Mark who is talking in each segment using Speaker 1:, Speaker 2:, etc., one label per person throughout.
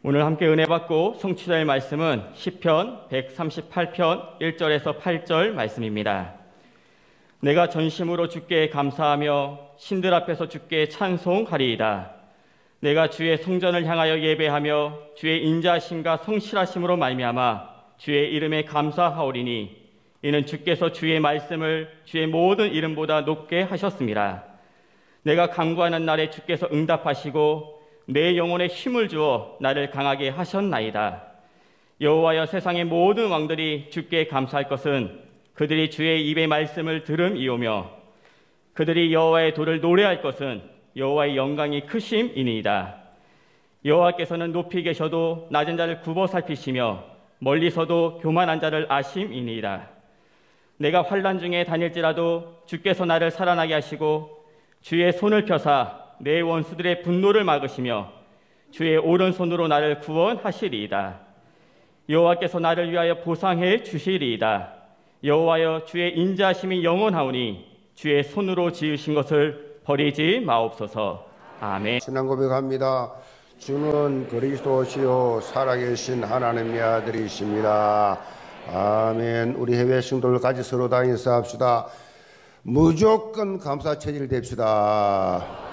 Speaker 1: 오늘 함께 은혜 받고 성취될 말씀은 시편 138편 1절에서 8절 말씀입니다. 내가 전심으로 주께 감사하며 신들 앞에서 주께 찬송하리이다. 내가 주의 성전을 향하여 예배하며 주의 인자하심과 성실하심으로 말미암아 주의 이름에 감사하오리니 이는 주께서 주의 말씀을 주의 모든 이름보다 높게 하셨습니다. 내가 간구하는 날에 주께서 응답하시고 내 영혼에 힘을 주어 나를 강하게 하셨나이다. 여호와여, 세상의 모든 왕들이 주께 감사할 것은 그들이 주의 입의 말씀을 들음이오며 그들이 여호와의 도를 노래할 것은 여호와의 영광이 크심이니이다. 여호와께서는 높이 계셔도 낮은 자를 굽어 살피시며 멀리서도 교만한 자를 아심이니이다. 내가 환난 중에 다닐지라도 주께서 나를 살아나게 하시고 주의 손을 펴사 내 원수들의 분노를 막으시며 주의 오른손으로 나를 구원하시리이다. 여호와께서 나를 위하여 보상해 주시리이다. 여호와여, 주의 인자하심이 영원하오니 주의 손으로 지으신 것을 버리지 마옵소서. 아멘.
Speaker 2: 신앙 고백합니다. 주는 그리스도시요 살아계신 하나님의 아들이십니다. 아멘. 우리 해외 신도들 같이 서로 다 인사합시다. 무조건 감사 체질 됩시다.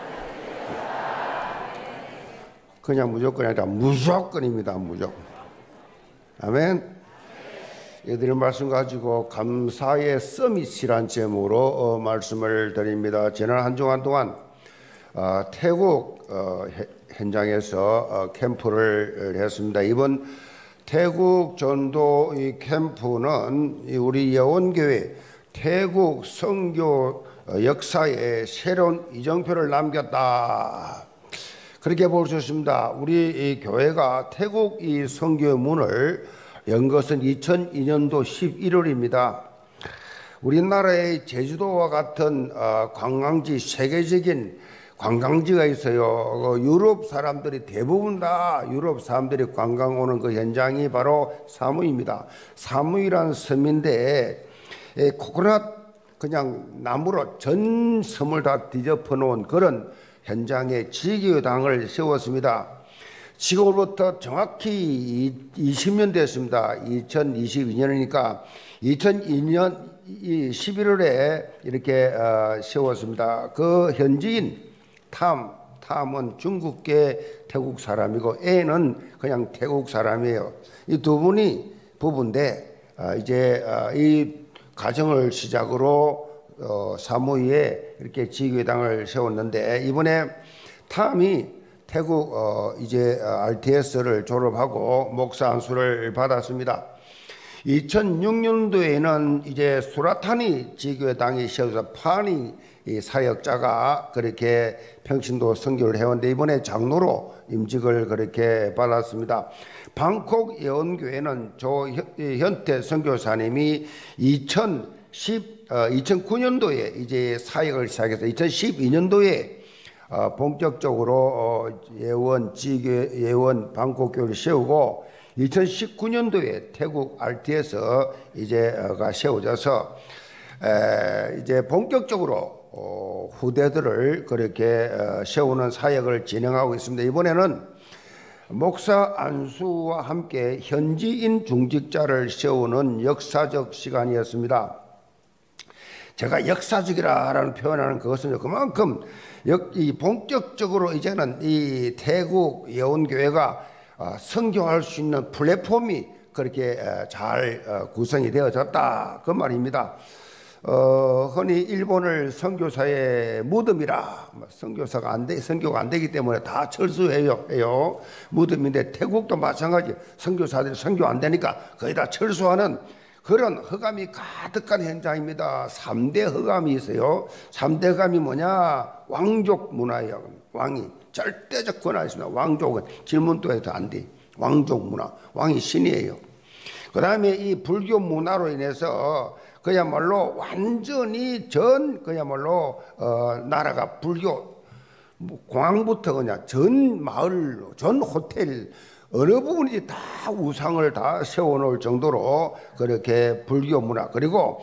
Speaker 2: 그냥 무조건이 아니라 무조건입니다. 무조건. 아멘. 이들의 말씀 가지고 감사의 서밋이란 제목으로 말씀을 드립니다. 지난 한 주간 동안 태국 현장에서 캠프를 했습니다. 이번 태국 전도 이 캠프는 우리 예원교회 태국 선교 역사에 새로운 이정표를 남겼다. 그렇게 볼 수 있습니다. 우리 이 교회가 태국 이 선교의 문을 연 것은 2002년도 11월입니다. 우리나라의 제주도와 같은 관광지, 세계적인 관광지가 있어요. 유럽 사람들이 대부분 다 유럽 사람들이 관광 오는 그 현장이 바로 사무이입니다. 사무이라는 섬인데 코코넛 그냥 나무로 전 섬을 다 뒤덮어 놓은 그런 현장에 지교당을 세웠습니다. 지금으로부터 정확히 20년 됐습니다. 2022년이니까 2002년 11월에 이렇게 세웠습니다. 그 현지인 탐은 중국계 태국 사람이고 애는 그냥 태국 사람이에요. 이 두 분이 부부인데 이제 이 가정을 시작으로 사무이에 이렇게 지교당을 세웠는데 이번에 탐이 태국 이제 RTS를 졸업하고 목사 안수를 받았습니다. 2006년도에는 이제 수라타니 지교당이 세워서 파니 사역자가 그렇게 평신도 선교를 해왔는데 이번에 장로로 임직을 그렇게 받았습니다. 방콕 예언교회는 현태 선교사님이 2009년도에 이제 사역을 시작해서 2012년도에 본격적으로 예원 지교회 예원 방콕교회를 세우고 2019년도에 태국 RT에서 이제가 세워져서 이제 본격적으로 후대들을 그렇게 세우는 사역을 진행하고 있습니다. 이번에는 목사 안수와 함께 현지인 중직자를 세우는 역사적 시간이었습니다. 제가 역사적이라는 표현하는 그것은 그만큼 이 본격적으로 이제는 이 태국 예원교회가 선교할 수 있는 플랫폼이 그렇게 잘 구성이 되어졌다 그 말입니다. 흔히 일본을 선교사의 무덤이라 선교가 안 되기 때문에 다 철수해요. 무덤인데 태국도 마찬가지. 선교사들이 선교 안 되니까 거의 다 철수하는 그런 흑암이 가득한 현장입니다. 3대 흑암이 있어요. 3대 흑암이 뭐냐? 왕족 문화예요. 왕이 절대적 권한이 있습니다. 왕족은 질문도 해도 안 돼. 왕족 문화. 왕이 신이에요. 그 다음에 이 불교 문화로 인해서 그야말로 완전히 그야말로 나라가 불교 공항부터 그냥 전 마을, 전 호텔 어느 부분인지 다 우상을 다 세워놓을 정도로 그렇게 불교 문화 그리고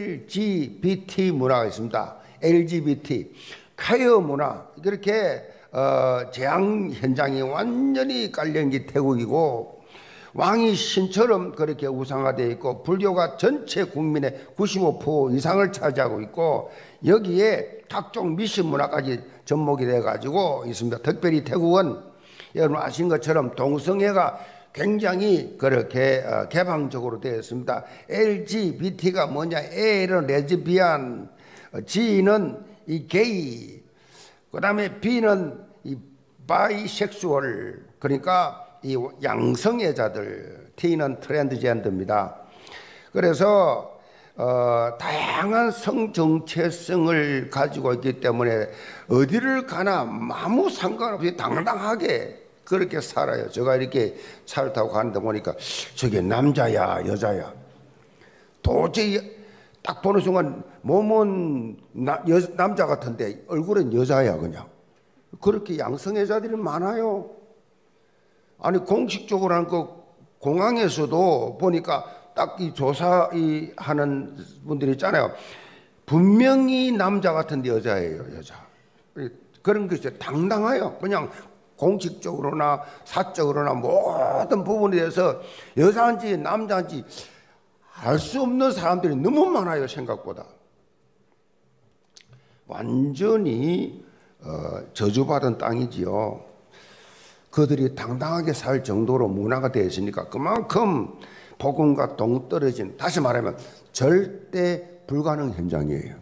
Speaker 2: LGBT 문화가 있습니다. LGBT 콰이어 문화 그렇게 재앙 현장이 완전히 깔려있는 게 태국이고, 왕이 신처럼 그렇게 우상화되어 있고, 불교가 전체 국민의 95% 이상을 차지하고 있고, 여기에 각종 미신 문화까지 접목이 되어 가지고 있습니다. 특별히 태국은 여러분 아신 것처럼 동성애가 굉장히 그렇게 개방적으로 되어 있습니다. LGBT가 뭐냐? A는 레즈비안, G는 이 게이, 그 다음에 B는 이 바이섹슈얼, 그러니까 이 양성애자들, T는 트랜스젠더입니다. 그래서 다양한 성정체성을 가지고 있기 때문에 어디를 가나 아무 상관없이 당당하게 그렇게 살아요. 제가 이렇게 차를 타고 가는데 보니까 저게 남자야 여자야 도저히 딱 보는 순간 몸은 남자 같은데 얼굴은 여자야. 그냥 그렇게 양성애자들이 많아요. 아니 공식적으로 한 그 공항에서도 보니까 딱 이 조사하는 분들이 있잖아요. 분명히 남자 같은데 여자예요. 여자. 그런 것이 당당해요. 그냥 공식적으로나 사적으로나 모든 부분에 대해서 여자인지 남자인지 알 수 없는 사람들이 너무 많아요. 생각보다. 완전히 저주받은 땅이지요. 그들이 당당하게 살 정도로 문화가 되어 있으니까 그만큼 복음과 동떨어진, 다시 말하면 절대 불가능 현장이에요.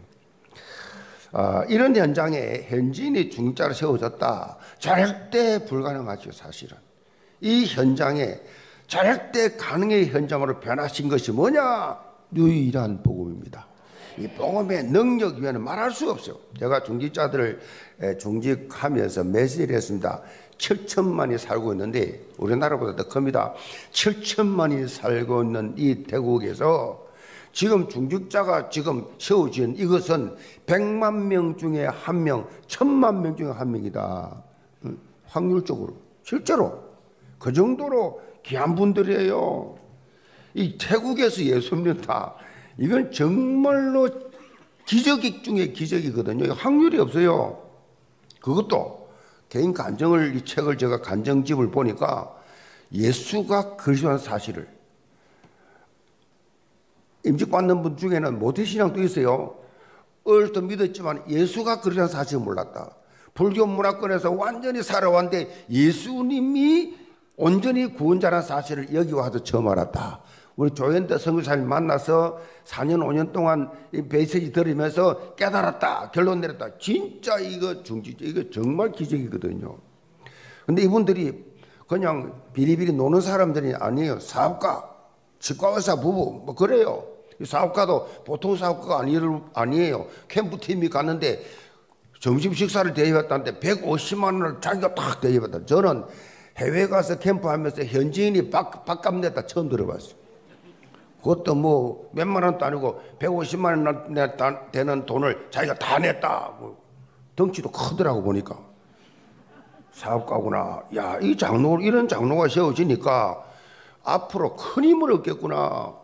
Speaker 2: 이런 현장에 현지인이 중자로 세워졌다. 절대 불가능하죠. 사실은 이 현장에 절대 가능의 현장으로 변화신 것이 뭐냐? 유일한 복음입니다. 이 복음의 능력 위에는 말할 수 없어요. 제가 중직자들을 중직하면서 메시지를 했습니다. 7천만이 살고 있는데 우리나라보다 더 큽니다. 7천만이 살고 있는 이 태국에서 지금 중직자가 지금 세워진 이것은 100만 명 중에 한 명, 1000만 명 중에 한 명이다. 확률적으로 실제로 그 정도로 귀한 분들이에요. 이 태국에서 예수 믿는다. 이건 정말로 기적 중에 기적이거든요. 확률이 없어요. 그것도 개인 간증을, 이 책을 제가 간증집을 보니까 예수가 그리스도라는 사실을 임직받는 분 중에는 모태신앙도 있어요. 어릴 때 믿었지만 예수가 그리스도라는 사실을 몰랐다. 불교 문화권에서 완전히 살아왔는데 예수님이 온전히 구원자라는 사실을 여기 와서 처음 알았다. 우리 조현대 선교사님 만나서 4년 5년 동안 이 메시지 들으면서 깨달았다. 결론 내렸다. 진짜 이거 이거 정말 기적이거든요. 근데 이분들이 그냥 비리비리 노는 사람들이 아니에요. 사업가, 치과의사 부부 뭐 그래요. 사업가도 보통 사업가가 아니에요. 캠프팀이 갔는데 점심 식사를 대접했다는데 150만 원을 자기가 딱 대접했다. 저는 해외 가서 캠프하면서 현지인이 밥값 냈다 처음 들어봤어요. 그것도 뭐 몇만 원도 아니고 150만 원 되는 돈을 자기가 다 냈다. 뭐 덩치도 크더라고 보니까. 사업가구나. 야, 이 장로, 이런 장로가 세워지니까 앞으로 큰 힘을 얻겠구나.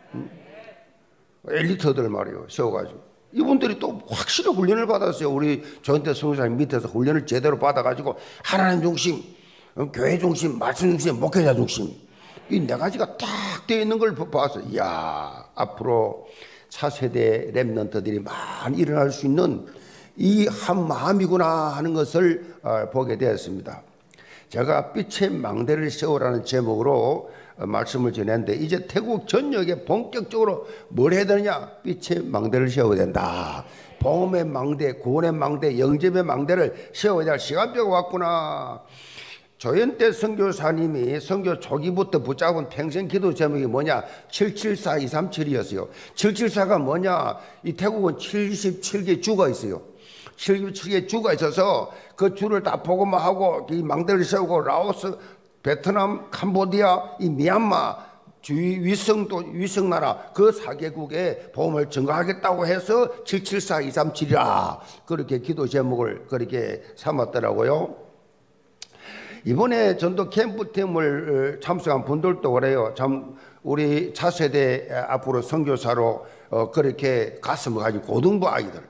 Speaker 2: 엘리트들 말이에요. 세워가지고. 이분들이 또 확실히 훈련을 받았어요. 우리 조현태 선교사님 밑에서 훈련을 제대로 받아가지고 하나님 중심, 교회 중심, 말씀 중심, 목회자 중심. 이 네 가지가 딱 되어 있는 걸 봐서, 이야, 앞으로 차세대 랩런트들이 많이 일어날 수 있는 이 한 마음이구나 하는 것을 보게 되었습니다. 제가 빛의 망대를 세우라는 제목으로 말씀을 전했는데, 이제 태국 전역에 본격적으로 뭘 해야 되느냐? 빛의 망대를 세워야 된다. 복음의 망대, 구원의 망대, 영접의 망대를 세워야 될 시간표가 왔구나. 조현태 선교사님이 선교 초기부터 붙잡은 평생 기도 제목이 뭐냐? 774237이었어요. 774가 뭐냐? 이 태국은 77개 주가 있어요. 77개 주가 있어서 그 주를 다 복음화하고 이 망대를 세우고 라오스, 베트남, 캄보디아, 이 미얀마 주위 위성나라 그 4개국에 복음을 증거하겠다고 해서 774237이라 그렇게 기도 제목을 그렇게 삼았더라고요. 이번에 전도 캠프팀을 참석한 분들도 그래요. 참 우리 차세대 앞으로 선교사로 그렇게 가슴을 가진 고등부 아이들,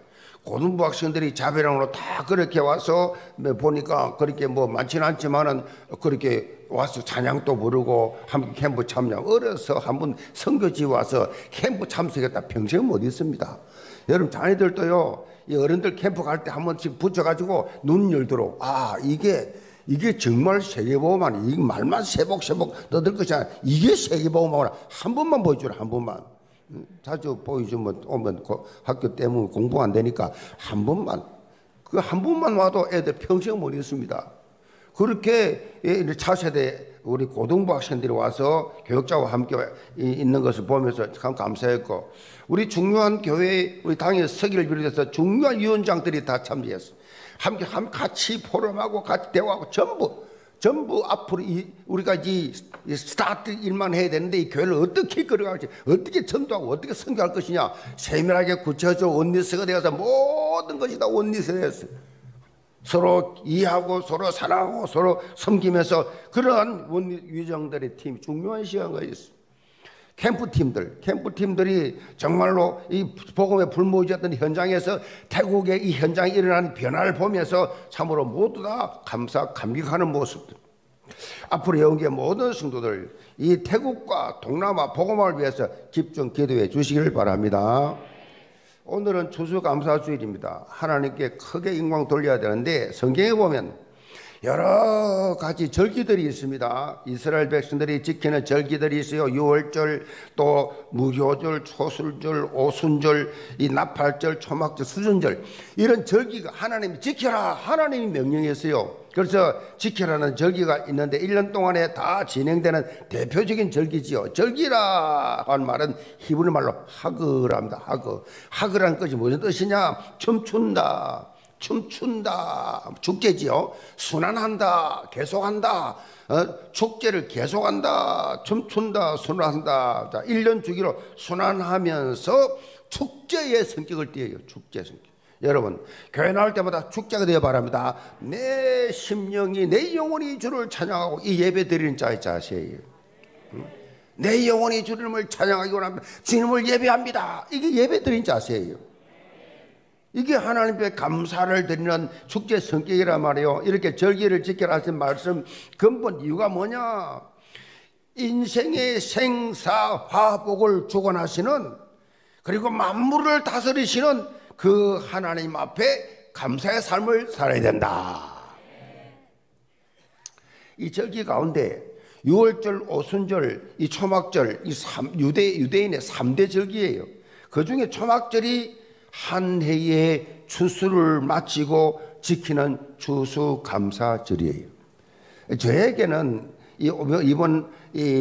Speaker 2: 고등부 학생들이 자배랑으로 다 그렇게 와서 보니까 그렇게 뭐 많지는 않지만은 그렇게 와서 찬양도 부르고 함께 캠프 참여. 어려서 한번 선교지 와서 캠프 참석했다 평생 못 있습니다. 여러분 자녀들도요, 이 어른들 캠프 갈 때 한 번씩 붙여가지고 눈 열도록, 아 이게 정말 세계보험하니, 이 말만 세복세복 떠들 것이 아니라 이게 세계보험하구나. 한 번만 보여주라, 한 번만. 자주 보여주면 오면 학교 때문에 공부 안 되니까 한 번만, 그 한 번만 와도 애들 평생 못 있습니다. 그렇게 차세대 우리 고등부 학생들이 와서 교육자와 함께 있는 것을 보면서 참 감사했고, 우리 중요한 교회 우리 당의 서기를 비롯해서 중요한 위원장들이 다 참여했어요. 함께 같이 포럼하고 같이 대화하고 전부 앞으로 우리가 이 스타트 일만 해야 되는데 이 교회를 어떻게 끌어갈지, 어떻게 전도하고 어떻게 선교할 것이냐, 세밀하게 구체적으로 원리스가 되어서 모든 것이 다 원리스가 되었어요. 서로 이해하고 서로 사랑하고 서로 섬기면서 그러한 위정들의 팀이 중요한 시간가 있어요. 캠프팀들이 정말로 이 복음의 불모지였던 현장에서 태국의 이 현장에 일어나는 변화를 보면서 참으로 모두 다 감격하는 모습들. 앞으로 영계 모든 성도들 이 태국과 동남아 복음화를 위해서 집중 기도해 주시기를 바랍니다. 오늘은 추수감사주일입니다. 하나님께 크게 영광 돌려야 되는데 성경에 보면 여러 가지 절기들이 있습니다. 이스라엘 백성들이 지키는 절기들이 있어요. 유월절, 또 무교절, 초술절, 오순절, 이 나팔절, 초막절, 수준절, 이런 절기가 하나님이 지켜라, 하나님이 명령했어요. 그래서 지켜라는 절기가 있는데 1년 동안에 다 진행되는 대표적인 절기지요. 절기라 하는 말은 히브리 말로 하그랍니다. 하그라는 것이 무슨 뜻이냐? 춤춘다, 축제지요. 순환한다, 계속한다, 축제를 계속한다, 춤춘다, 순환한다. 자, 1년 주기로 순환하면서 축제의 성격을 띠어요. 축제 성격. 여러분, 교회 나올 때마다 축제가 되어 바랍니다. 내 심령이, 내 영혼이 주를 찬양하고 이 예배 드리는 자의 자세예요. 내 영혼이 주님을 찬양하기 원합니다. 주님을 예배합니다. 이게 예배 드리는 자세예요. 이게 하나님께 감사를 드리는 축제 성격이란 말이에요. 이렇게 절기를 지켜라 하신 말씀 근본 이유가 뭐냐? 인생의 생사화복을 주관하시는, 그리고 만물을 다스리시는 그 하나님 앞에 감사의 삶을 살아야 된다. 이 절기 가운데 유월절, 오순절, 이 초막절, 유대인의 3대 절기예요. 그 중에 초막절이 한 해의 추수를 마치고 지키는 추수감사절이에요. 저에게는 이번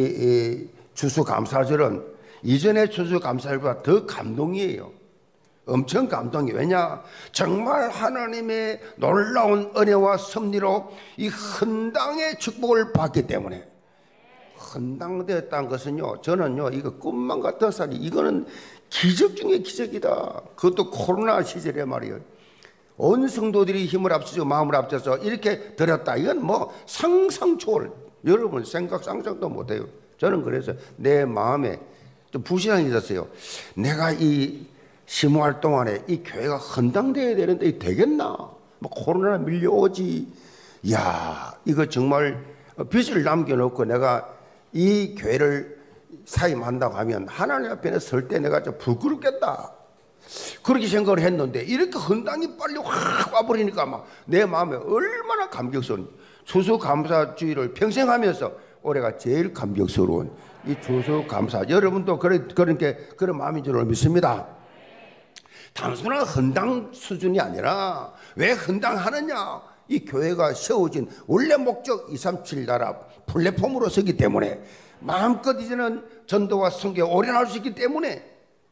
Speaker 2: 추수감사절은 이전의 추수감사절보다 더 감동이에요. 엄청 감동이에요. 왜냐? 정말 하나님의 놀라운 은혜와 섭리로 이 헌당의 축복을 받기 때문에. 헌당되었다는 것은요, 저는요, 이거 꿈만 같은 사리, 이거는 기적 중에 기적이다. 그것도 코로나 시절에 말이에요. 온 성도들이 힘을 합치고 마음을 합쳐서 이렇게 드렸다. 이건 뭐 상상 초월. 여러분 상상도 못해요. 저는 그래서 내 마음에 좀 부신앙이 있었어요. 내가 이 심호할 동안에 이 교회가 헌당돼야 되는데 이 되겠나? 뭐 코로나 밀려오지. 이야, 이거 정말 빚을 남겨놓고 내가 이 교회를 사임한다고 하면 하나님 앞에 설 때 내가 좀 부끄럽겠다. 그렇게 생각을 했는데 이렇게 헌당이 빨리 확 와버리니까 막 내 마음에 얼마나 감격스러운, 추수감사주의를 평생 하면서 올해가 제일 감격스러운 이 추수감사. 여러분도 그런 마음인 줄 믿습니다. 단순한 헌당 수준이 아니라 왜 헌당하느냐? 이 교회가 세워진 원래 목적 237 나라 플랫폼으로 서기 때문에 마음껏 이제는 전도와 선교에 올인할 수 있기 때문에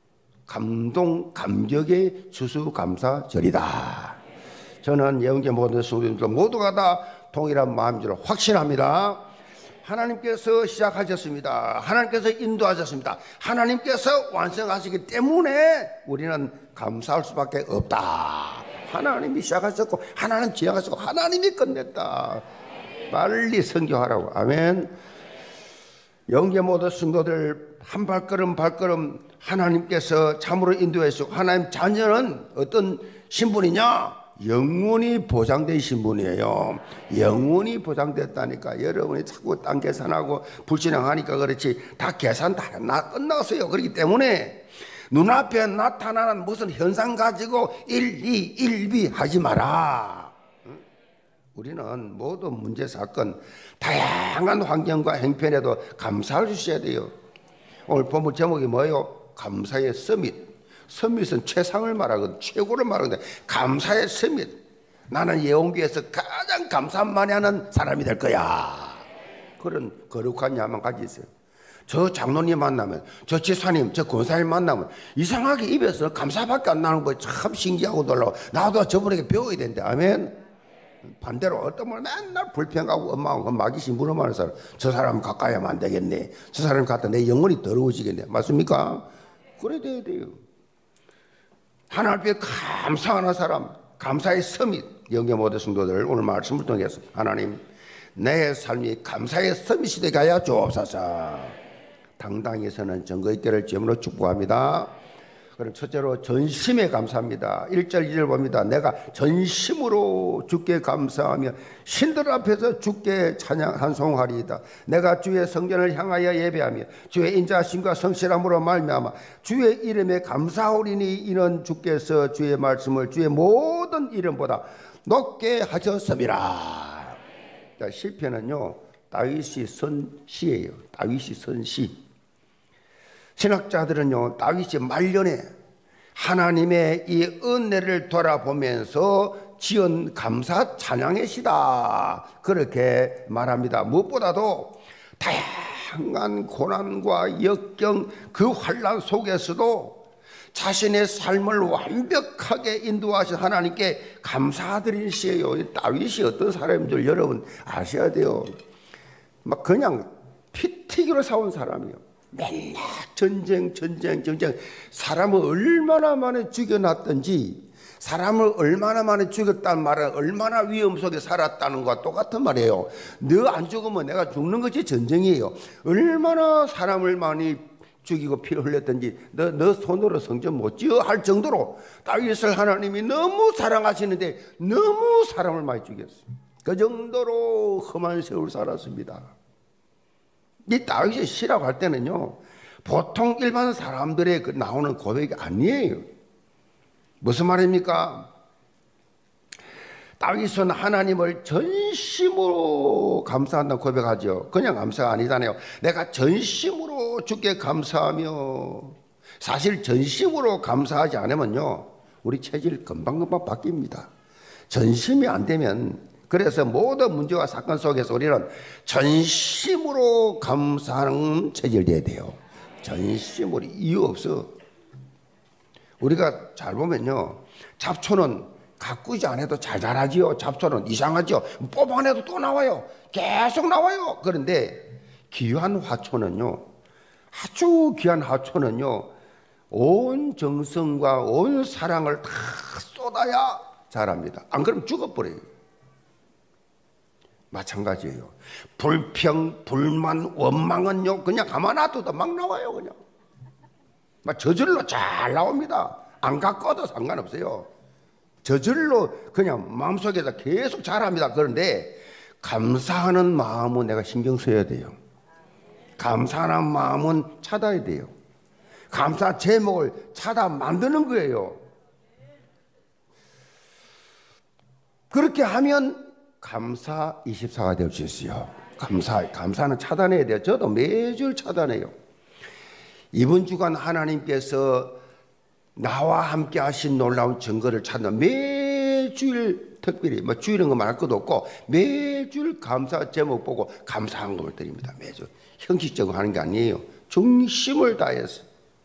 Speaker 2: 감격의 추수감사절이다. 저는 예언계 모든 성도님들 모두가 다 동일한 마음인 줄 확신합니다. 하나님께서 시작하셨습니다. 하나님께서 인도하셨습니다. 하나님께서 완성하시기 때문에 우리는 감사할 수밖에 없다. 하나님이 시작하셨고 하나님 지향하셨고 하나님이 끝냈다. 빨리 선교하라고. 아멘. 영계 모든 성도들 한 발걸음 하나님께서 참으로 인도하시고, 하나님 자녀는 어떤 신분이냐? 영원히 보장된 신분이에요. 영원히 보장됐다니까. 여러분이 자꾸 딴 계산하고 불신앙하니까 그렇지 다 계산 다 끝났어요. 그렇기 때문에 눈앞에 나타나는 무슨 현상 가지고 1, 2, 1, 2 하지 마라. 우리는 모든 문제 사건 다양한 환경과 행편에도 감사할 수 있어야 돼요. 오늘 본문 제목이 뭐예요? 감사의 서밋. 서밋은 최상을 말하거든. 최고를 말하는데 감사의 서밋. 나는 예언교회에서 가장 감사 많이 하는 사람이 될 거야. 그런 거룩한 야망 가지세요. 저 장로님 만나면, 저 지사님, 저 권사님 만나면 이상하게 입에서 감사밖에 안 나는 거 참 신기하고 놀라워. 나도 저분에게 배워야 되는데. 아멘. 반대로 어떤 분은 맨날 불평하고 엄마하고 마귀신 무너하는 사람, 저 사람 가까이 하면 안 되겠네. 저 사람 갖다 내 영혼이 더러워지겠네. 맞습니까? 그래야 돼요. 하나님 앞에 감사하는 사람, 감사의 서밋. 영계 모든 성도들 오늘 말씀을 통해서 하나님 내 삶이 감사의 서밋이 되게 하여 주옵소서. 당당히 서는 증거 있기를 주님으로 축복합니다. 그럼 첫째로 전심에 감사합니다. 1절 2절 봅니다. 내가 전심으로 주께 감사하며 신들 앞에서 주께 찬양 한송하리이다. 내가 주의 성전을 향하여 예배하며 주의 인자심과 성실함으로 말미암아 주의 이름에 감사하리니 이는 주께서 주의 말씀을 주의 모든 이름보다 높게 하셨음이라. 자, 시편은요 다윗이 쓴 시예요. 다윗이 쓴 시. 신학자들은요 다윗이 말년에 하나님의 이 은혜를 돌아보면서 지은 감사 찬양의 시다 그렇게 말합니다. 무엇보다도 다양한 고난과 역경 그 환난 속에서도 자신의 삶을 완벽하게 인도하신 하나님께 감사드린 시예요. 다윗이 어떤 사람인 줄 여러분 아셔야 돼요. 막 그냥 피 튀기로 사온 사람이에요. 맨날 전쟁 사람을 얼마나 많이 죽여놨든지 사람을 얼마나 많이 죽였다는 말은 얼마나 위험 속에 살았다는 것과 똑같은 말이에요. 너 안 죽으면 내가 죽는 것이 전쟁이에요. 얼마나 사람을 많이 죽이고 피를 흘렸든지 너 손으로 성전 못 지어 할 정도로 다윗을 하나님이 너무 사랑하시는데 너무 사람을 많이 죽였어요. 그 정도로 험한 세월 살았습니다. 이 다윗의 시라고 할 때는요 보통 일반 사람들의 나오는 고백이 아니에요. 무슨 말입니까? 다윗은 하나님을 전심으로 감사한다고 고백하죠. 그냥 감사가 아니잖아요. 내가 전심으로 주께 감사하며. 사실 전심으로 감사하지 않으면요 우리 체질 금방금방 바뀝니다. 전심이 안 되면, 그래서 모든 문제와 사건 속에서 우리는 전심으로 감사하는 체질돼야 돼요. 전심으로. 이유 없어. 우리가 잘 보면요 잡초는 가꾸지 않아도 잘 자라지요. 잡초는 이상하죠. 뽑아내도 또 나와요. 계속 나와요. 그런데 귀한 화초는요, 아주 귀한 화초는요 온 정성과 온 사랑을 다 쏟아야 자랍니다. 안 그러면 죽어버려요. 마찬가지예요. 불평, 불만, 원망은요 그냥 가만 놔둬도 막 나와요. 그냥 막 저절로 잘 나옵니다. 안 가꿔도 상관없어요. 저절로 그냥 마음속에서 계속 자랍니다. 그런데 감사하는 마음은 내가 신경 써야 돼요. 감사하는 마음은 찾아야 돼요. 감사 제목을 찾아 만드는 거예요. 그렇게 하면 감사 24가 될 수 있어요. 감사는 차단해야 돼요. 저도 매주 차단해요. 이번 주간 하나님께서 나와 함께 하신 놀라운 증거를 찾는 매주일, 특별히 뭐 주일은 거 말할 것도 없고 매주일 감사 제목 보고 감사한 걸 드립니다. 매주 형식적으로 하는 게 아니에요. 중심을 다해서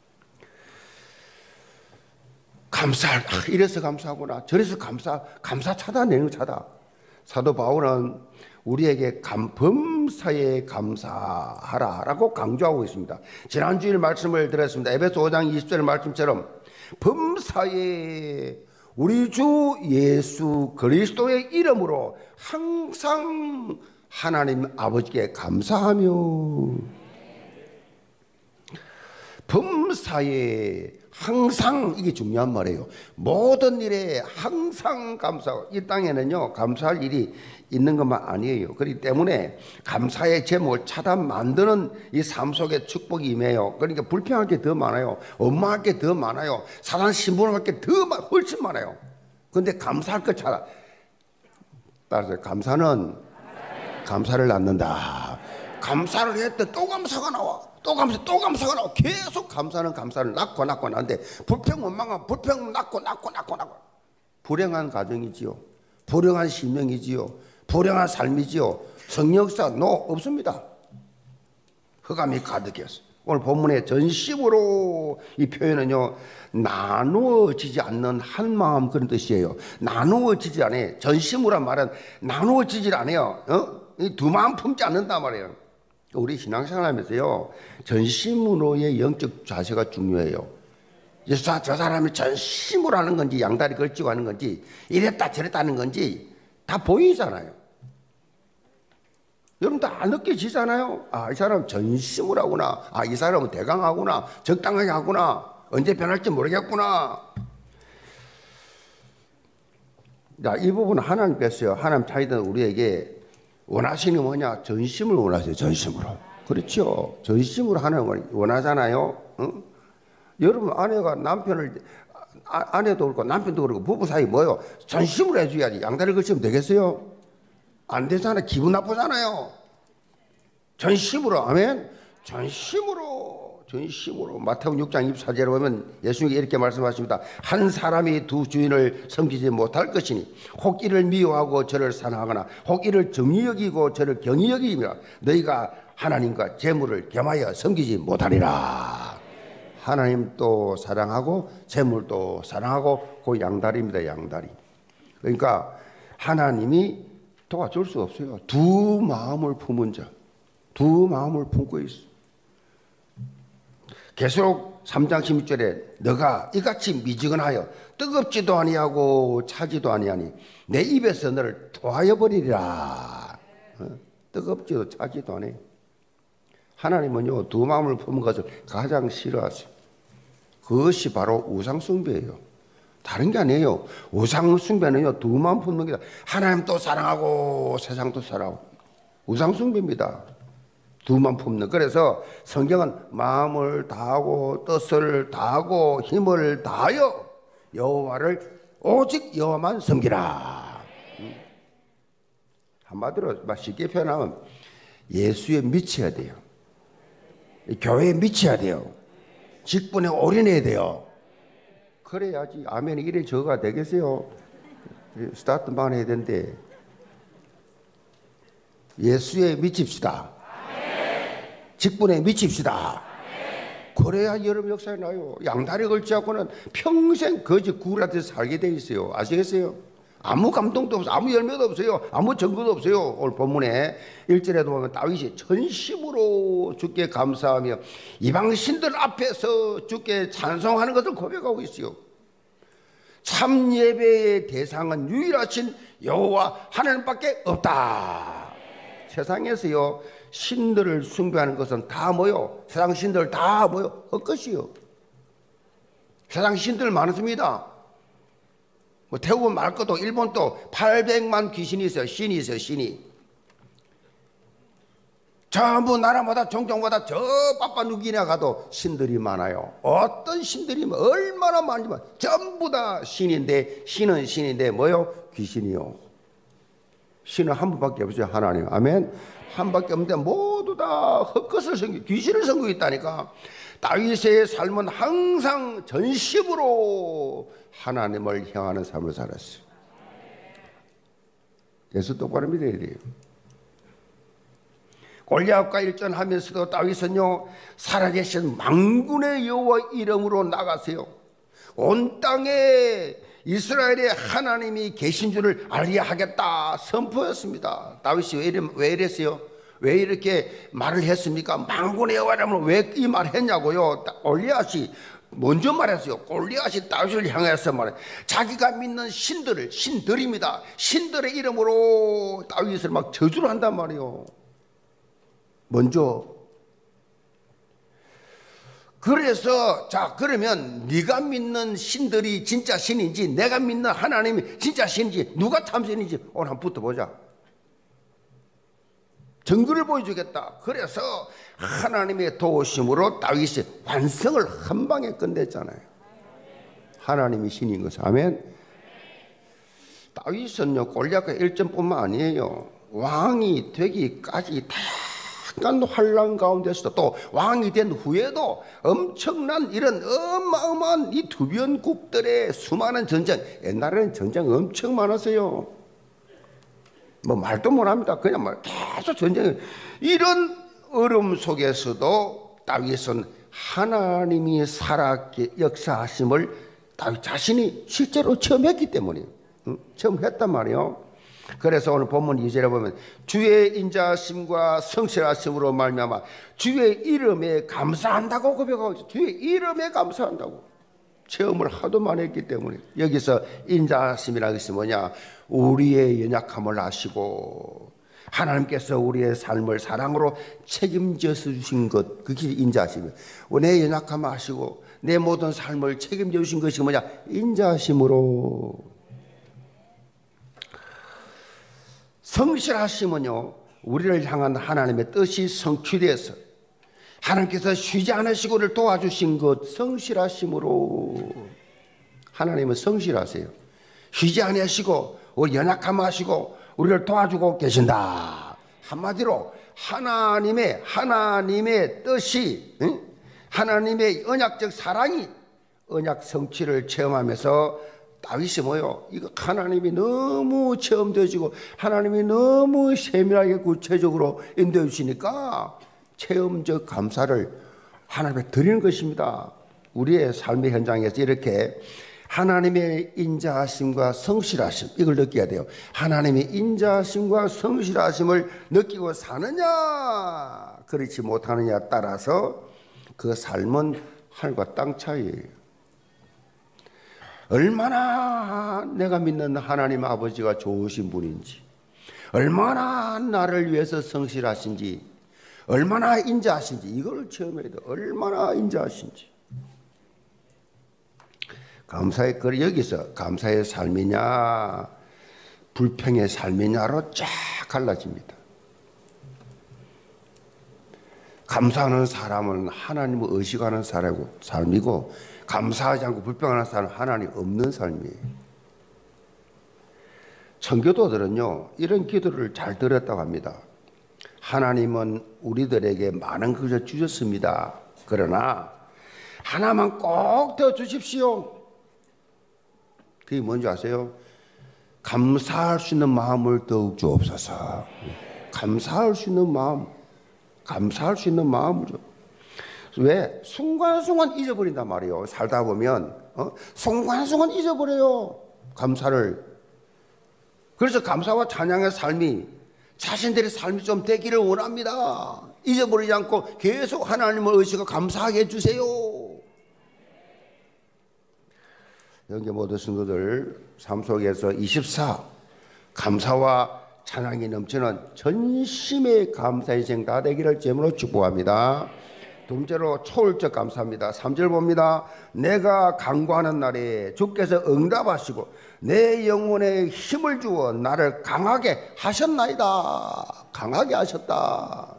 Speaker 2: 이래서 감사하구나, 저래서 감사 차단내는 거 차다. 사도 바울은 우리에게 범사에 감사하라라고 강조하고 있습니다. 지난주일 말씀을 드렸습니다. 에베소 5장 20절 말씀처럼 범사에 우리 주 예수 그리스도의 이름으로 항상 하나님 아버지께 감사하며. 범사에 항상, 이게 중요한 말이에요. 모든 일에 항상 감사하고. 이 땅에는요 감사할 일이 있는 것만 아니에요. 그렇기 때문에 감사의 제목을 찾아 만드는 이 삶 속에 축복이 임해요. 그러니까 불평할 게 더 많아요. 원망할 게 더 많아요. 사단 신분할 게 더 훨씬 많아요. 그런데 감사할 것 찾아. 따라서 감사는 감사를 낳는다. 감사를 했더니 또 감사가 나와. 또 감사가 나와. 계속 감사는 감사를 낳고 낳는데 불평 원망은 불평 낳고. 불행한 가정이지요. 불행한 심령이지요. 불행한 삶이지요. 성령사 없습니다. 흑암이 가득했어. 오늘 본문의 전심으로 이 표현은요 나누어지지 않는 한 마음 그런 뜻이에요. 나누어지지 않아요. 전심으란 말은 나누어지질 않아요. 이 두 마음 품지 않는단 말이에요. 우리 신앙생활 하면서요 전심으로의 영적 자세가 중요해요. 저 사람이 전심으로 하는 건지 양다리 걸치고 하는 건지 이랬다 저랬다 하는 건지 다 보이잖아요. 여러분 다 느껴지잖아요. 아, 이 사람은 전심으로 하구나. 아, 이 사람은 대강하구나. 적당하게 하구나. 언제 변할지 모르겠구나. 자, 이 부분은 하나님께서요. 하나님 차이든 우리에게 원하시는 게 뭐냐? 전심을 원하세요. 전심으로. 그렇죠. 전심으로 하나님을 원하잖아요. 응? 여러분 아내가 남편을 아내도 그렇고 남편도 그렇고 부부 사이 뭐요? 전심으로 해줘야지. 양다리 걸치면 되겠어요? 안 되잖아요. 기분 나쁘잖아요. 전심으로. 아멘. 전심으로. 마태복음 6장 24절에 보면 예수님이 이렇게 말씀하십니다. 한 사람이 두 주인을 섬기지 못할 것이니 혹 이를 미워하고 저를 사랑하거나 혹 이를 정히 여기고 저를 경히 여기며 너희가 하나님과 재물을 겸하여 섬기지 못하리라. 하나님도 사랑하고 재물도 사랑하고 그 양다리입니다. 양다리. 그러니까 하나님이 도와줄 수 없어요. 두 마음을 품은 자, 두 마음을 품고 있어. 계속 3장 16절에 너가 이같이 미지근하여 뜨겁지도 아니하고 차지도 아니하니 내 입에서 너를 토하여 버리리라. 뜨겁지도 차지도 아니해. 하나님은요 두 마음을 품은 것을 가장 싫어하세요. 그것이 바로 우상숭배예요. 다른 게 아니에요. 우상숭배는요 두 마음 품는 게 하나님도 사랑하고 세상도 사랑하고 우상숭배입니다. 두 마음 품는. 그래서 성경은 마음을 다하고 뜻을 다하고 힘을 다하여 여호와를 오직 여호와만 섬기라. 한마디로 쉽게 표현하면 예수에 미쳐야 돼요. 교회에 미쳐야 돼요. 직분에 올인해야 돼요. 그래야지 아멘이 이래 저가 되겠어요. 스타트만 해야 되는데 예수에 미칩시다. 직분에 미칩시다. 그래야 여러분 역사에 나요. 양다리 걸치 않고는 평생 거지 구라돼서 살게 돼 있어요. 아시겠어요? 아무 감동도 없어요. 아무 열매도 없어요. 아무 증거도 없어요. 오늘 본문에 1절에도 보면 다윗이 전심으로 주께 감사하며 이방 신들 앞에서 주께 찬송하는 것을 고백하고 있어요. 참 예배의 대상은 유일하신 여호와 하나님밖에 없다. 세상에서요 신들을 숭배하는 것은 다 뭐요? 세상 신들 다 뭐요? 헛것이요. 세상 신들 많습니다. 뭐 태국은 말 것도 일본도 800만 귀신이 있어요. 신이 있어요. 신이. 전부 나라마다 종족마다 저 빠빠누기나 가도 신들이 많아요. 어떤 신들이 얼마나 많지만 전부 다 신인데 신은 신인데 뭐요? 귀신이요. 신은 한 분밖에 없어요. 하나님. 아멘. 한 밖에 없는데 모두 다 헛것을 섬기고 귀신을 섬기고 있다니까. 다윗의 삶은 항상 전심으로 하나님을 향하는 삶을 살았어요. 예수 똑바로 믿어야 돼요. 골리앗과 일전하면서도 다윗은요 살아계신 만군의 여호와 이름으로 나가세요. 온 땅에 이스라엘의 하나님이 계신 줄을 알게 하겠다 선포했습니다. 다윗이 왜 이랬어요? 왜 이렇게 말을 했습니까? 만군의 여호와라면 왜 이 말을 했냐고요? 골리앗이 먼저 말했어요. 골리앗이 다윗을 향해서 말해. 자기가 믿는 신들입니다. 신들의 이름으로 다윗을 막 저주를 한단 말이에요. 먼저 그래서 자 그러면 네가 믿는 신들이 진짜 신인지 내가 믿는 하나님이 진짜 신인지 누가 참신인지 오늘 한번 붙어보자. 증거를 보여주겠다. 그래서 하나님의 도우심으로 다윗이 완성을 한 방에 끝냈잖아요. 하나님이 신인 것을. 아멘. 다윗은요 골리앗과 1점뿐만 아니에요. 왕이 되기까지 다양한 환란 가운데서도 또 왕이 된 후에도 엄청난 이런 어마어마한 이 두변국들의 수많은 전쟁. 옛날에는 전쟁 엄청 많았어요. 뭐 말도 못합니다. 그냥 말 계속 전쟁. 이런 어려움 속에서도 다윗은 하나님이 살아있게 역사하심을 다윗 자신이 실제로 체험했기 때문에 체험했단 말이에요. 그래서 오늘 본문 2절에 보면 주의 인자하심과 성실하심으로 말미암아 주의 이름에 감사한다고 고백하고 있어요. 주의 이름에 감사한다고 체험을 하도 많이 했기 때문에. 여기서 인자하심이라는 것이 뭐냐, 우리의 연약함을 아시고 하나님께서 우리의 삶을 사랑으로 책임져 주신 것, 그게 인자하심이에요. 내 연약함을 아시고 내 모든 삶을 책임져 주신 것이 뭐냐, 인자하심으로. 성실하심은요 우리를 향한 하나님의 뜻이 성취되어서 하나님께서 쉬지 않으시고 우리를 도와주신 것, 성실하심으로. 하나님은 성실하세요. 쉬지 않으시고 우리 연약함 아시고 우리를 도와주고 계신다. 한마디로 하나님의 뜻이, 하나님의 언약적 사랑이 언약 성취를 체험하면서 다윗이 뭐요? 이거 하나님이 너무 체험되어지고 하나님이 너무 세밀하게 구체적으로 인도해 주시니까 체험적 감사를 하나님께 드리는 것입니다. 우리의 삶의 현장에서 이렇게 하나님의 인자하심과 성실하심, 이걸 느껴야 돼요. 하나님의 인자하심과 성실하심을 느끼고 사느냐 그렇지 못하느냐에 따라서 그 삶은 하늘과 땅 차이예요. 얼마나 내가 믿는 하나님 아버지가 좋으신 분인지, 얼마나 나를 위해서 성실하신지, 얼마나 인자하신지, 이걸 체험해야 돼. 얼마나 인자하신지. 감사의 글, 여기서 감사의 삶이냐 불평의 삶이냐로 쫙 갈라집니다. 감사하는 사람은 하나님을 의식하는 삶이고, 감사하지 않고 불평하는 사람은 하나님 없는 삶이에요. 청교도들은요 이런 기도를 잘 들었다고 합니다. 하나님은 우리들에게 많은 것을 주셨습니다. 그러나 하나만 꼭 더 주십시오. 그게 뭔지 아세요? 감사할 수 있는 마음을 더욱 주옵소서. 감사할 수 있는 마음, 감사할 수 있는 마음을 줘. 왜? 순간순간 잊어버린단 말이에요. 살다 보면 순간순간 잊어버려요, 감사를. 그래서 감사와 찬양의 삶이 자신들의 삶이 좀 되기를 원합니다. 잊어버리지 않고 계속 하나님을 의식하고 감사하게 해주세요. 여기 모든 성도들 삶 속에서 24 감사와 찬양이 넘치는 전심의 감사 인생 다 되기를 제물로 축복합니다. 두 번째로 초월적 감사입니다. 3절 봅니다. 내가 간구하는 날에 주께서 응답하시고 내 영혼에 힘을 주어 나를 강하게 하셨나이다. 강하게 하셨다.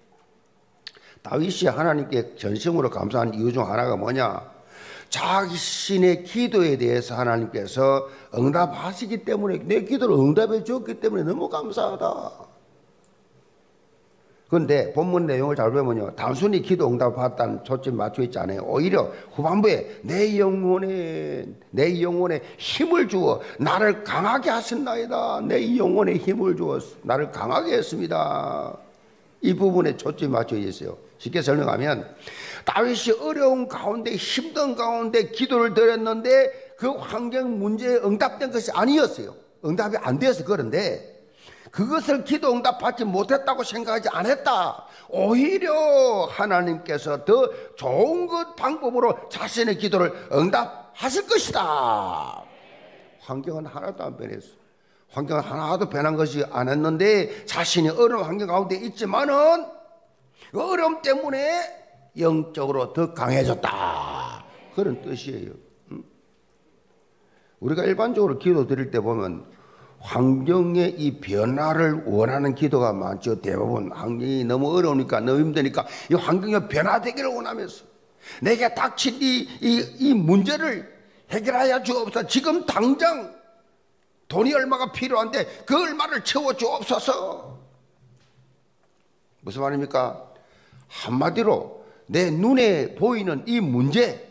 Speaker 2: 다윗이 하나님께 전심으로 감사한 이유 중 하나가 뭐냐, 자신의 기도에 대해서 하나님께서 응답하시기 때문에, 내 기도를 응답해 주었기 때문에 너무 감사하다. 그런데 본문 내용을 잘 보면요, 단순히 기도 응답 받았다는 초점 맞춰 있지 않아요. 오히려 후반부에 내 영혼에 힘을 주어 나를 강하게 하셨나이다. 내 영혼에 힘을 주어 나를 강하게 했습니다. 이 부분에 초점이 맞춰 있어요. 쉽게 설명하면 다윗이 어려운 가운데 힘든 가운데 기도를 드렸는데 그 환경 문제에 응답된 것이 아니었어요. 응답이 안 되어서 그런데 그것을 기도 응답 받지 못했다고 생각하지 않았다. 오히려 하나님께서 더 좋은 것 방법으로 자신의 기도를 응답하실 것이다. 환경은 하나도 안 변했어. 환경은 하나도 변한 것이 않았는데 자신이 어려운 환경 가운데 있지만은 어려움 때문에 영적으로 더 강해졌다. 그런 뜻이에요. 우리가 일반적으로 기도 드릴 때 보면 환경의 이 변화를 원하는 기도가 많죠. 대부분 환경이 너무 어려우니까, 너무 힘드니까 이 환경이 변화되기를 원하면서 내게 닥친 이 문제를 해결하여 주옵소서. 지금 당장 돈이 얼마가 필요한데 그 얼마를 채워 주옵소서. 무슨 말입니까? 한마디로 내 눈에 보이는 이 문제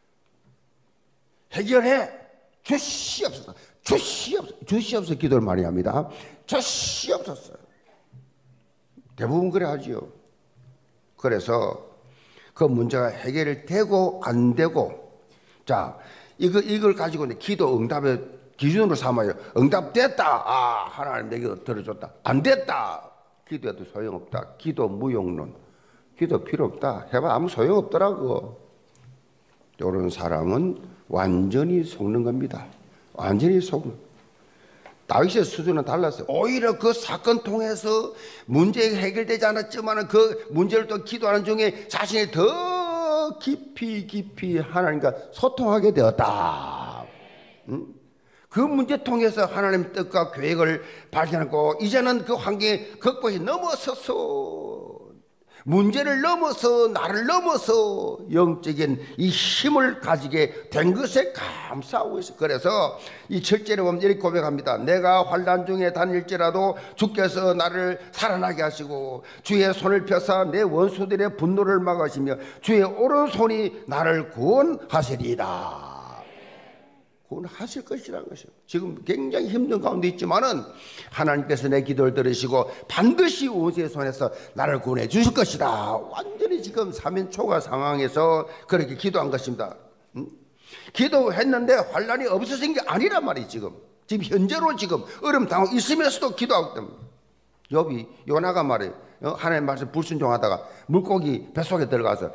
Speaker 2: 해결해 주시옵소서. 주시옵소서 기도를 많이 합니다. 주시옵소서. 대부분 그래 하지요. 그래서 그 문제가 해결이 되고 안 되고, 자, 이걸 가지고 기도 응답의 기준으로 삼아요. 응답됐다. 아, 하나님 내 기도 들어줬다. 안 됐다. 기도해도 소용없다. 기도 무용론. 기도 필요 없다. 해봐 아무 소용없더라고. 이런 사람은 완전히 속는 겁니다. 완전히 속는. 다윗의 수준은 달랐어요. 오히려 그 사건 통해서 문제 해결되지 않았지만 그 문제를 또 기도하는 중에 자신이 더 깊이 하나님과 소통하게 되었다. 그 문제 통해서 하나님의 뜻과 계획을 발견하고 이제는 그 환경에 극복이 넘어서서 문제를 넘어서 나를 넘어서 영적인 이 힘을 가지게 된 것에 감사하고 있어요. 그래서 이 7절에 보면 이렇게 고백합니다. 내가 환난 중에 다닐지라도 주께서 나를 살아나게 하시고 주의 손을 펴사 내 원수들의 분노를 막으시며 주의 오른손이 나를 구원하시리이다. 구원하실 것이라는 것이요. 지금 굉장히 힘든 가운데 있지만은 하나님께서 내 기도를 들으시고 반드시 원수의 손에서 나를 구원해 주실 것이다. 완전히 지금 사면초가 상황에서 그렇게 기도한 것입니다. 기도했는데 환난이 없어진 게 아니란 말이에요. 지금 현재로 지금 어려움 당하고 있으면서도 기도하기 때문에. 욥이 요나가 말이에요. 하나님 말씀 불순종하다가 물고기 뱃속에 들어가서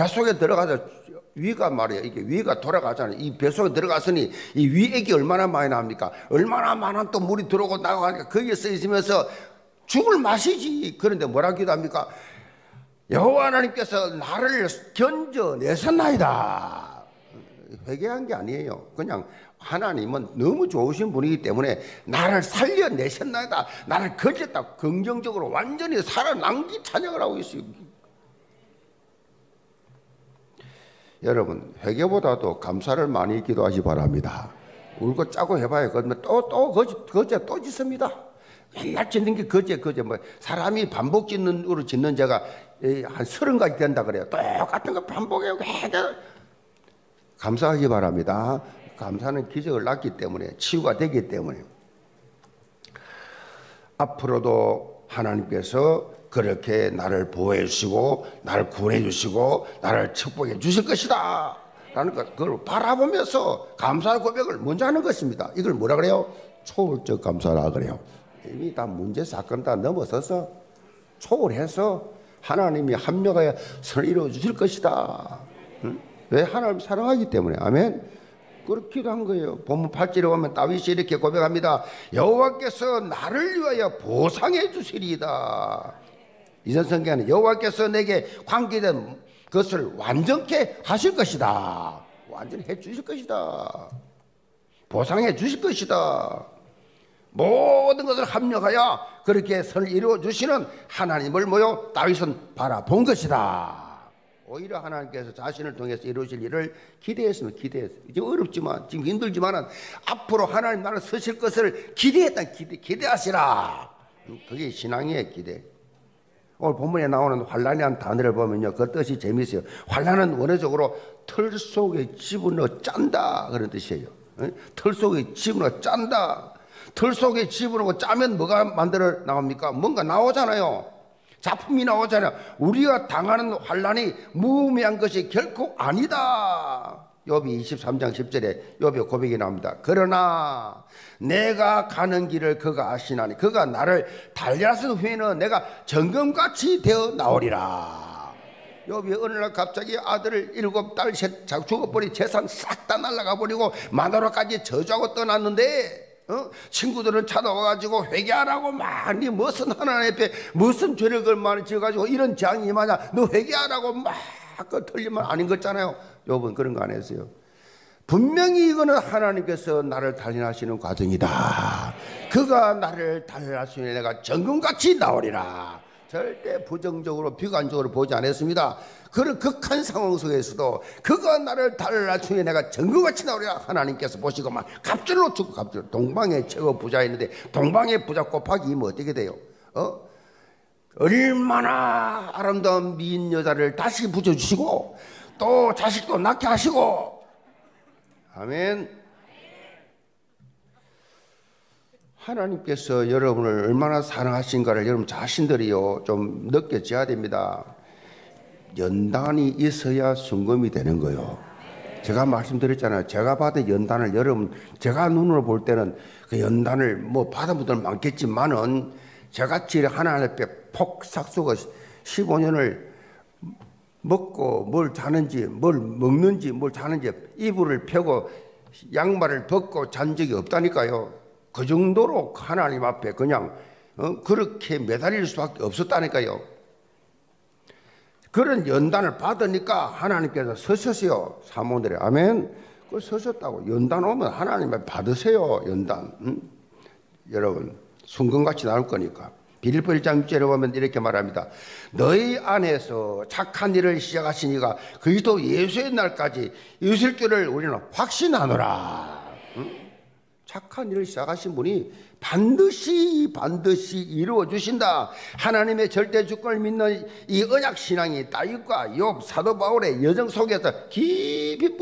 Speaker 2: 위가 말이에요. 이게 위가 돌아가잖아요. 이 뱃속에 들어갔으니 이 위액이 얼마나 많이 나옵니까? 얼마나 많은 또 물이 들어오고 나가니까 거기에 써 있으면서 죽을 맛이지. 그런데 뭐라 기도합니까? 여호와 하나님께서 나를 견뎌내셨나이다. 회개한 게 아니에요. 그냥 하나님은 너무 좋으신 분이기 때문에 나를 살려내셨나이다. 나를 건졌다. 긍정적으로 완전히 살아남기 찬양을 하고 있어요. 여러분 회개보다도 감사를 많이 기도하시 바랍니다. 울고 짜고 해봐요. 그러면 거제 또 짓습니다. 맨날 짓는 게 거제 뭐 사람이 반복 짓는 죄가 한 30가지 된다 그래요. 똑같은 거 반복해요. 감사하기 바랍니다. 감사는 기적을 낳기 때문에 치유가 되기 때문에 앞으로도 하나님께서 그렇게 나를 보호해 주시고 나를 구원해 주시고 나를 축복해 주실 것이다 라는 것, 그걸 바라보면서 감사의 고백을 먼저 하는 것입니다. 이걸 뭐라 그래요? 초월적 감사라 그래요. 이미 다 문제 사건 다 넘어서서 초월해서 하나님이 합력하여 선을 이루어 주실 것이다. 왜? 하나님 사랑하기 때문에. 아멘. 그렇게 기도한 거예요. 본문 8절에 보면 다윗이 이렇게 고백합니다. 여호와께서 나를 위하여 보상해 주시리이다. 이전 성경에는 여호와께서 내게 관계된 것을 완전케 하실 것이다. 완전히 해 주실 것이다. 보상해 주실 것이다. 모든 것을 합력하여 그렇게 선을 이루어 주시는 하나님을 모여 다윗은 바라본 것이다. 오히려 하나님께서 자신을 통해서 이루실 일을 기대했으면 기대했어요. 지금 어렵지만 지금 힘들지만 앞으로 하나님 나라 서실 것을 기대하시라. 그게 신앙이에요. 기대. 오늘 본문에 나오는 환난이라는 단어를 보면요, 그 뜻이 재미있어요. 환난은 원어적으로 틀 속에 집어넣어 짠다 그런 뜻이에요. 틀 속에 집어넣어 짠다. 틀 속에 집어넣고 짜면 뭐가 만들어 나옵니까? 뭔가 나오잖아요. 작품이 나오잖아요. 우리가 당하는 환난이 무의미한 것이 결코 아니다. 욥이 23장 10절에 욥의 고백이 나옵니다. 그러나 내가 가는 길을 그가 아시나니 그가 나를 달리하신 후에는 내가 정금같이 되어 나오리라. 욥이 어느 날 갑자기 아들을 7달 죽어버리 재산 싹 다 날아가 버리고 마누라까지 저주하고 떠났는데 친구들은 찾아와가지고 회개하라고 많이 무슨 하나님 앞에 무슨 죄를 걸마를 지어가지고 이런 재앙이 임하냐 너 회개하라고 막 그 틀리면 아닌 거잖아요. 요번 그런 거 안 했어요. 분명히 이거는 하나님께서 나를 단련하시는 과정이다. 그가 나를 단련하시니 내가 정금같이 나오리라. 절대 부정적으로 비관적으로 보지 않았습니다. 그런 극한 상황 속에서도 그가 나를 단련하시니 내가 정금같이 나오리라. 하나님께서 보시고 막 갑절로 주고 갑절. 동방에 최고 부자였는데 동방의 부자 곱하기 2면 어떻게 돼요? 얼마나 아름다운 미인 여자를 다시 붙여주시고 또 자식도 낳게 하시고. 아멘. 하나님께서 여러분을 얼마나 사랑하신가를 여러분 자신들이요 좀 느껴져야 됩니다. 연단이 있어야 순금이 되는 거예요. 제가 말씀드렸잖아요. 제가 받은 연단을 여러분 제가 눈으로 볼 때는 그 연단을 뭐 받은 분들 많겠지만은 저같이 하나님 앞에 폭삭 속어 15년을 먹고 뭘 자는지 뭘 먹는지 뭘 자는지 이불을 펴고 양말을 벗고 잔 적이 없다니까요. 그 정도로 하나님 앞에 그냥 그렇게 매달릴 수밖에 없었다니까요. 그런 연단을 받으니까 하나님께서 서셨어요. 사모들이. 아멘. 그걸 서셨다고. 연단 오면 하나님 앞에 받으세요. 연단. 여러분 순금같이 나올 거니까. 빌립보 1장 6절에 보면 이렇게 말합니다. 너희 안에서 착한 일을 시작하신 이가 그리스도 예수의 날까지 이루실 줄을 우리는 확신하노라. 착한 일을 시작하신 분이 반드시 이루어 주신다. 하나님의 절대 주권을 믿는 이 언약 신앙이 다윗과 욥, 사도 바울의 여정 속에서 깊이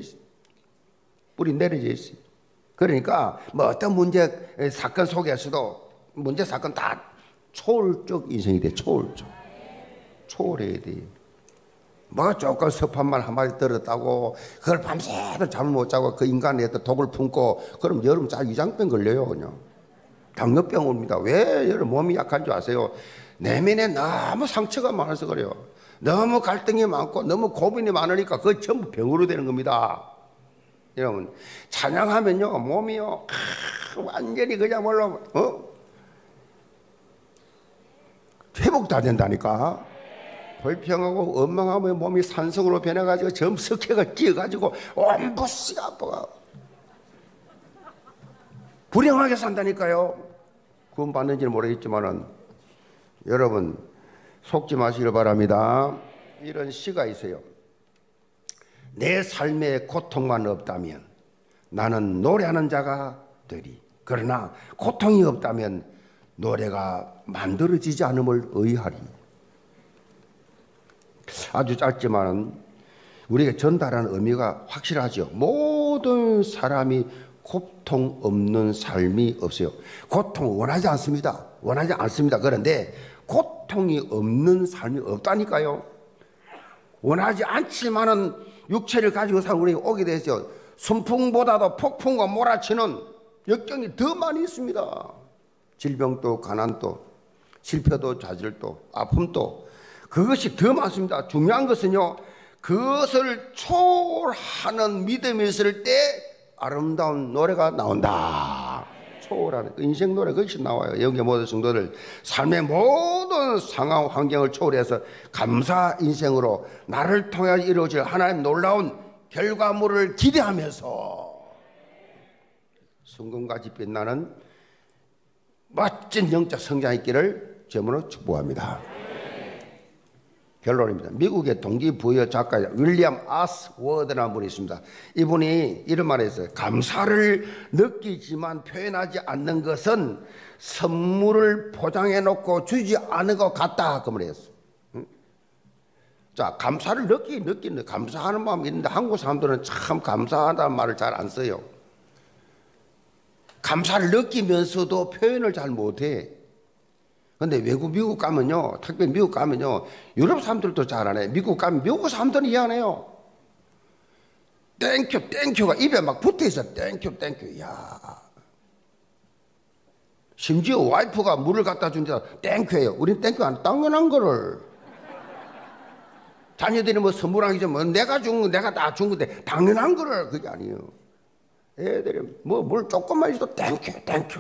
Speaker 2: 뿌리 내려져 있어요. 그러니까 뭐 어떤 문제 사건 속에서도 문제 사건 다 초월적 인생이 돼. 초월해야 돼. 뭐 조금 섭한 말 한마디 들었다고 그걸 밤새도록 잠을 못 자고 그 인간한테 독을 품고 그럼 여러분 위장병 걸려요. 그냥 당뇨병 옵니다. 왜 여러분 몸이 약한 줄 아세요? 내면에 너무 상처가 많아서 그래요. 너무 갈등이 많고 너무 고민이 많으니까 그거 전부 병으로 되는 겁니다. 여러분 찬양하면요 몸이요 완전히 그야말로 회복도 안 된다니까. 불평하고 원망하면 몸이 산성으로 변해가지고 점석회가 찌어가지고 온 부스가 아파가 불행하게 산다니까요. 구원 받는지는 모르겠지만은 여러분 속지 마시길 바랍니다. 이런 시가 있어요. 내 삶에 고통만 없다면 나는 노래하는 자가 되리. 그러나 고통이 없다면 노래가 만들어지지 않음을 의하리. 아주 짧지만 우리가 전달하는 의미가 확실하죠. 모든 사람이 고통 없는 삶이 없어요. 고통을 원하지 않습니다. 그런데 고통이 없는 삶이 없다니까요. 원하지 않지만은 육체를 가지고 사는 우리가 오게 되죠. 순풍보다도 폭풍과 몰아치는 역경이 더 많이 있습니다. 질병도 가난도 실패도 좌절도 아픔도 그것이 더 많습니다. 중요한 것은요, 그것을 초월하는 믿음이 있을 때 아름다운 노래가 나온다. 초월하는 인생 노래 그것이 나와요. 여기 모든 성도들 삶의 모든 상황 환경을 초월해서 감사 인생으로 나를 통해 이루어질 하나님 놀라운 결과물을 기대하면서 순금같이 빛나는 멋진 영적 성장 있기를 제물로 축복합니다. 결론입니다. 미국의 동기부여 작가 윌리엄 아스워드라는 분이 있습니다. 이분이 이런 말을 했어요. 감사를 느끼지만 표현하지 않는 것은 선물을 포장해 놓고 주지 않은 것 같다. 그 말을 했어요. 자, 감사를 느끼는 감사하는 마음이 있는데 한국 사람들은 참 감사하다는 말을 잘 안 써요. 감사를 느끼면서도 표현을 잘 못해. 근데 미국 가면요, 특별히 미국 가면요, 유럽 사람들도 잘 안 해. 미국 가면 미국 사람들은 이해 안 해요. 땡큐가 입에 막 붙어 있어. 땡큐. 야. 심지어 와이프가 물을 갖다 준다. 땡큐예요. 우린 땡큐 안 당연한 거를. 자녀들이 뭐 선물하기 전에 뭐 내가 다 준 건데 당연한 거를 그게 아니에요. 애들이 뭐 물 조금만 있어도 땡큐.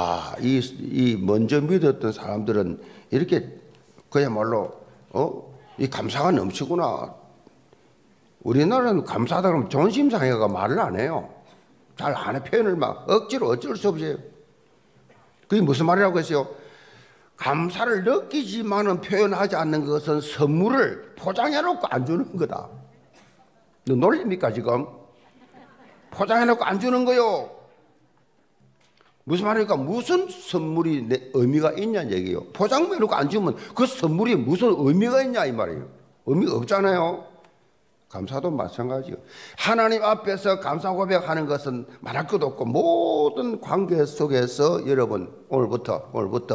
Speaker 2: 이 먼저 믿었던 사람들은 이렇게 그야말로 이 감사가 넘치구나. 우리나라는 감사하다 그러면 존심상해가 말을 안 해요. 잘 안 해. 표현을 막 억지로 어쩔 수 없이 해요. 그게 무슨 말이라고 했어요? 감사를 느끼지만은 표현하지 않는 것은 선물을 포장해놓고 안 주는 거다. 너 놀립니까 지금? 포장해놓고 안 주는 거요. 무슨 말입니까? 무슨 선물이 의미가 있냐는 얘기예요. 포장해놓고 안 주면 그 선물이 무슨 의미가 있냐 이 말이에요. 의미가 없잖아요. 감사도 마찬가지요. 하나님 앞에서 감사 고백하는 것은 말할 것도 없고 모든 관계 속에서 여러분 오늘부터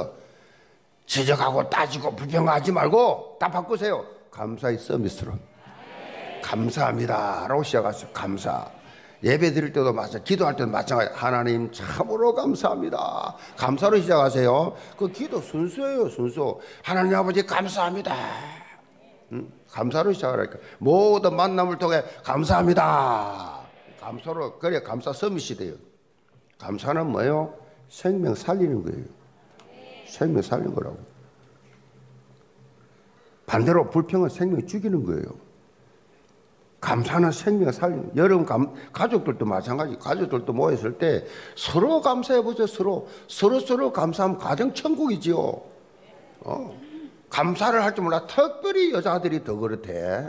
Speaker 2: 지적하고 따지고 불평하지 말고 다 바꾸세요. 감사의 서비스로. 감사합니다라고 시작하세요. 감사. 예배 드릴 때도 마찬가지, 기도할 때도 마찬가지. 하나님 참으로 감사합니다. 감사로 시작하세요. 그 기도 순수예요, 순수. 하나님 아버지 감사합니다. 감사로 시작하라니까. 모든 만남을 통해 감사합니다. 감사로, 그래 감사 서밋이 돼요. 감사는 뭐예요? 생명 살리는 거예요. 생명 살리는 거라고. 반대로 불평은 생명 죽이는 거예요. 감사는 생명 살리는. 여러분 가족들도 마찬가지. 가족들도 모였을 때 서로 감사해 보세요. 서로 감사하면 가정 천국이지요. 감사를 할 줄 몰라. 특별히 여자들이 더 그렇대.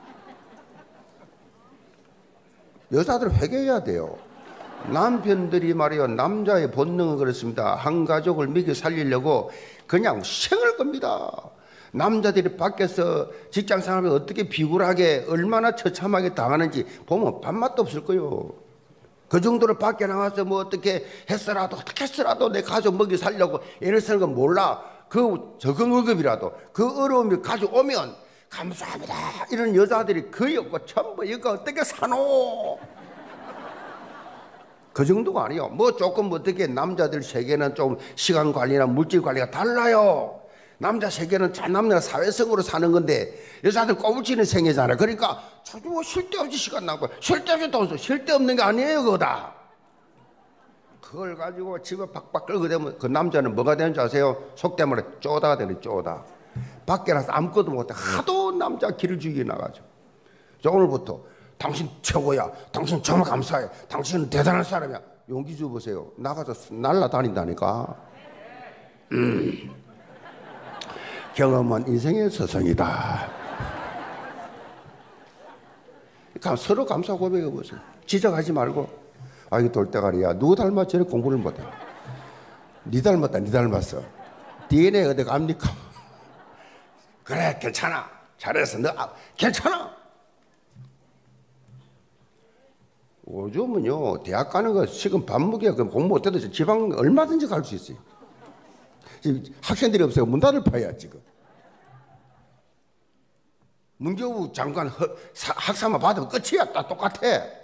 Speaker 2: 여자들 회개해야 돼요. 남편들이 말이요, 남자의 본능은 그렇습니다. 한 가족을 먹여 살리려고 그냥 생을 겁니다. 남자들이 밖에서 직장 생활을 어떻게 비굴하게 얼마나 처참하게 당하는지 보면 밥맛도 없을 거예요. 그 정도로 밖에 나가서 뭐 어떻게 했어라도 내 가족 먹여 살려고 애를 쓰는 건 몰라. 그 적은 월급이라도 그 어려움이 가져오면 감사합니다 이런 여자들이 거의 없고 전부 이거 어떻게 사노? 그 정도가 아니에요. 뭐 조금 어떻게 남자들 세계는 좀 시간 관리나 물질 관리가 달라요. 남자 세계는 남녀가 사회성으로 사는 건데 여자들 꼬불치는 생애잖아요. 그러니까 자주 뭐 쉴 데 없이 시간 나고 쉴 데 없이 돈 써. 쉴 데 없는 게 아니에요 그거 다. 그걸 가지고 집에 박박 끌고 되면 그 남자는 뭐가 되는지 아세요? 속된 말에 쪼다가 되는 쪼다. 밖에 나서 아무것도 못해. 하도 남자 길을 죽이게 나가죠. 자, 오늘부터 당신 최고야. 당신 정말 감사해. 당신은 대단한 사람이야. 용기 줘보세요. 나가서 날라다닌다니까. 경험은 인생의 서성이다. 서로 감사 고백해 보세요. 지적하지 말고. 아, 이거 돌대가리야. 누구 닮았지? 저래 공부를 못해. 니 닮았다, 니 닮았어. DNA 어디가 압니까? 그래, 괜찮아. 잘했어. 너, 괜찮아. 요즘은요, 대학 가는 거 지금 밥 먹이야. 그럼 공부 못해도 지방 얼마든지 갈 수 있어요. 지금 학생들이 없어요. 문 닫을 파야, 지금. 문교부 장관 학사만 받으면 끝이야. 다 똑같아.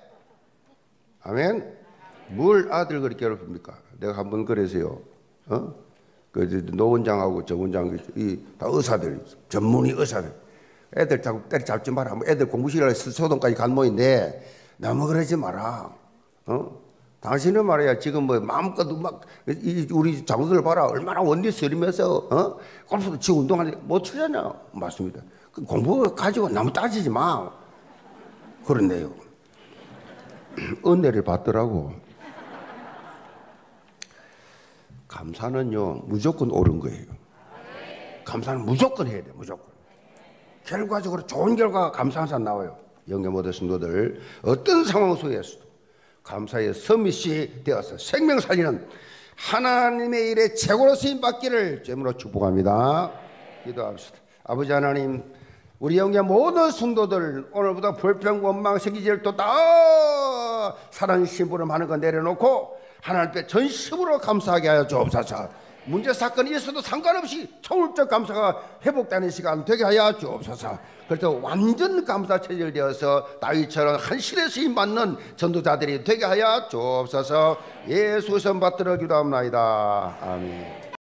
Speaker 2: 아멘. 뭘 아들 그렇게 괴롭힙니까? 내가 한번 그래서요. 그 노 원장하고 정 원장 다 의사들, 전문의 의사들. 애들 자꾸 때려잡지 마라. 애들 공부실에 소동까지 간 모인데 너무 그러지 마라. 당신은 말이야 지금 뭐 마음껏 막 우리 장로들 봐라 얼마나 원리 쓰리면서 골프도 치고 운동하는데 못 치잖아. 맞습니다. 공부 가지고 너무 따지지 마. 그런데요. 은혜를 받더라고. 감사는요 무조건 옳은 거예요. 감사는 무조건 해야 돼. 무조건. 결과적으로 좋은 결과가 감사해서 나와요. 영계 모든 성도들 어떤 상황 속에서도 감사의 서밋이 되어서 생명 살리는 하나님의 일에 최고로 쓰임받기를 주님으로 축복합니다. 기도합시다. 아버지 하나님, 우리 영계 모든 성도들 오늘부터 불평, 원망, 세기질 또 다 사랑, 심부름 하는 거 내려놓고 하나님께 전심으로 감사하게 하여 주옵소서. 문제 사건이 있어도 상관없이 초월적 감사가 회복되는 시간 되게 하여 주옵소서. 그래서 완전 감사 체질되어서 다윗처럼 한실에 쓰임 받는 전도자들이 되게 하여 주옵소서. 예수 선 받들어 기도합나이다. 아멘.